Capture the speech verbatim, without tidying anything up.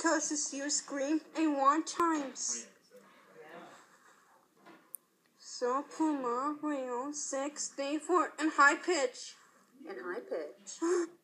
causes you scream and want times. So Puma, real, six, day four, and high pitch. And high pitch.